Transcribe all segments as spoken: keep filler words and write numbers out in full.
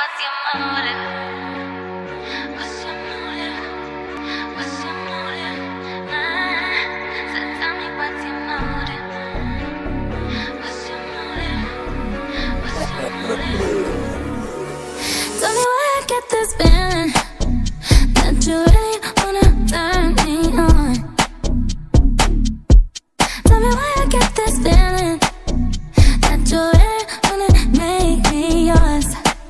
what's your motive? What's your motive? What's your motive? Ah, so tell me what's your motive? What's your motive? What's your motive? Tell me why I get this feeling that you really wanna turn me on. Tell me why I get this feeling that you really wanna make me yours.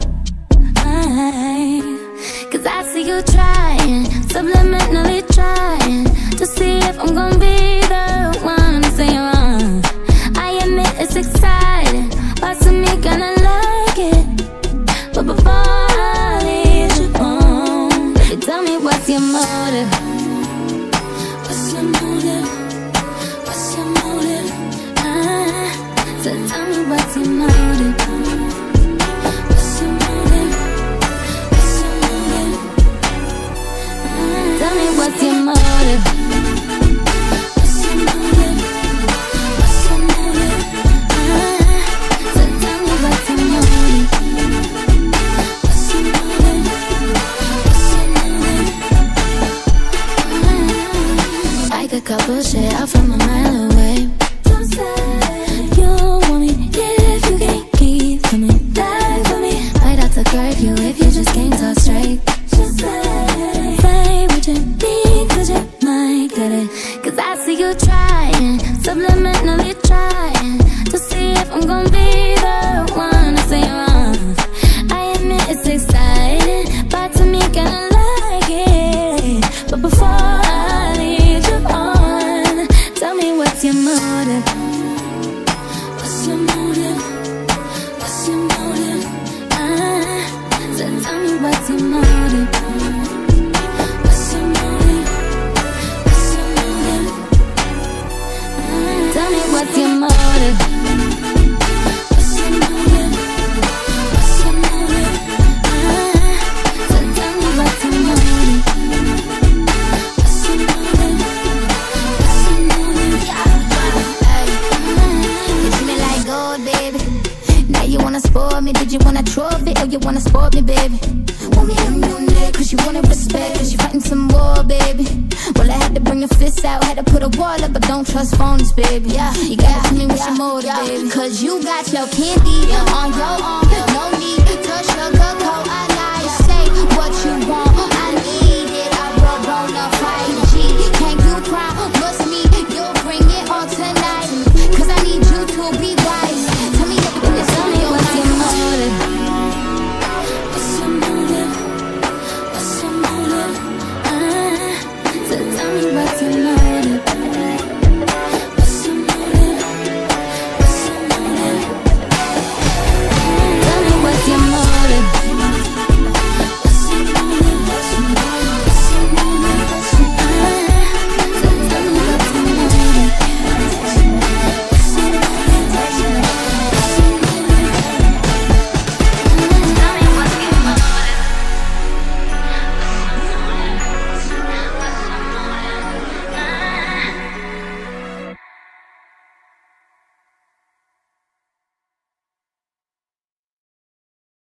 I, Cause I see you trying, subliminally trying to see if I'm gonna be the one to say you're wrong. I admit it's exciting, parts of me kinda like it, but before I lead you on, baby, tell me what's your motive? What's your motive? What's your motive? Ah, so tell me what's your motive? What's your motive? What's your motive? Ah, tell me what's your motive? What's your motive? What's your motive? Ah, so tell me what's your motive? What's your motive? What's your motive? Ah, I could couple shit out from a mile away. Don't say you want me if you can't keep coming back for me. Might have to curve you if you just can't talk straight. Just say, say what you need, cause you might get it. Cause I see you trying, subliminally trying to see if I'm gonna be the one to say you're wrong. I admit it's exciting, parts of me kinda like it, but before I lead you on, tell me what's your motive? What's your motive? What's your motive? Ah, so tell me what's your motive? What's your motive? What's your motive? Ah, tell me what's your motive? What's your motive? What's your motive? Ah, so tell me what's your motive? What's your motive? What's your motive? Ay, you treat me like gold, baby. Now you wanna spoil me, did you want a trophy or you wanna spoil me, baby? Want me on your neck, cause you wanna respect, cause you fighting some war, baby. Well, I had to bring a fist out, had to put a wall up, but don't trust phonies, baby. Yeah, you gotta tell me what's your motive, baby. Cause you got your candy on your arm, no